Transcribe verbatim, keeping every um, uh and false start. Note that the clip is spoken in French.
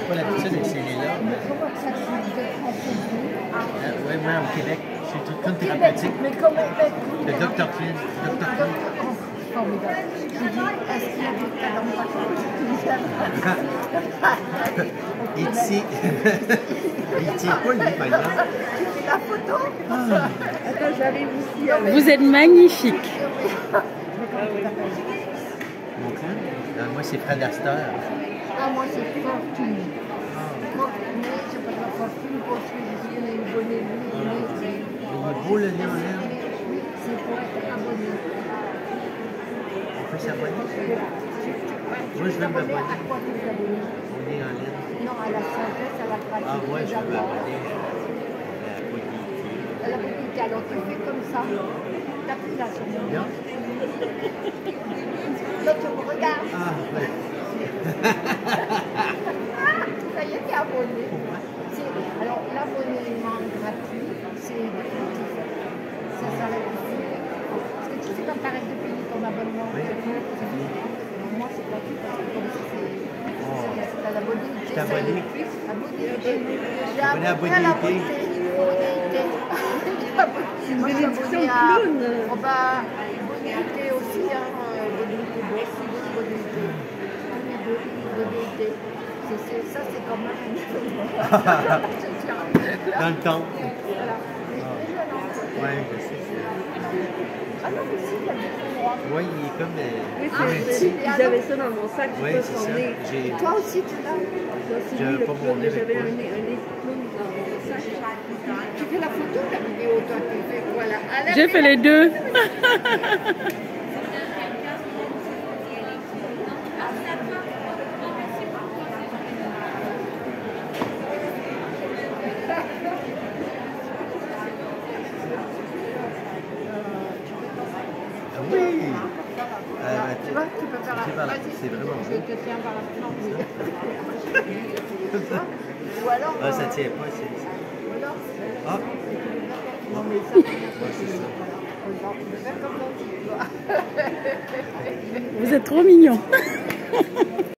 pas l'habitude d'essayer là. Euh, oui, moi, au Québec, je suis tout comme thérapeutique. Mais comment Le docteur Flynn. docteur Flynn. Formidable. Je dis, est-ce qu'il y a des talents pas Il tient. Il tient pas, lui, par exemple. La photo. Attends, j'arrive ici. Vous êtes magnifique. Mon clan? Euh, moi, c'est Fred Astaire. Ah, moi, c'est Fortune. Fortune, c'est pas la fortune parce que je suis une abonnée. Il est beau, le nez en l'air. Oui, c'est pour être abonné. On peut s'abonner? Moi, je veux m'abonner. À quoi vous abonnez? On est en ligne. Non, à la sagesse, à la pratique. Ah, moi, je veux d'abord. m'abonner à la politique. À la politique, alors tu fais comme ça. T'appuies là sur mon Bien? Là, tu me regardes. Ah, ouais. Ça y est, t'es abonné. Alors, l'abonnement gratuit, c'est définitif. Ça s'arrête ici. Parce que tu sais, quand tu arrêtes de payer ton abonnement, Oui. c'est fini. Moi, c'est pas tout. Parce que comme ça, c'est à la bonité. Je t'ai abonné. À bonité. J'ai Abonné à abonné à la bonité. bonité. Moi, je suis abonnée à... Oh, bah, bonité aussi, hein. Bonité, boss, bonité. Bonité. Ça, c'est quand même une chose. Dans le temps. Voilà. Oui, je sais. Ah non, mais si, il y a des endroits. Oui, il est comme. Euh, Oui, Ah, c'est- petit. j'avais ça dans mon sac, Oui, j'ai pas c'est son ça. nez. J'ai. Toi aussi, tu l'as. Là, c'est J'avais lui, le pas mon clown, nez avec j'avais moi. un nez, un nez de clown dans mon sac. Tu fais la photo ou la vidéo, toi, tu fais voilà. Ah, la J'ai fait les deux. Ah oui! Euh, Tu vois, tu peux faire la tu fais par là. Vas-y, C'est vraiment je beau. te tiens par la non, mais- Ou alors. Ah, ça euh, tient pas, c'est. Ou alors. Ah! Non, mais ça. Ouais, c'est ça. Regarde, tu peux faire comme ça, tu vois. Vous êtes trop mignon.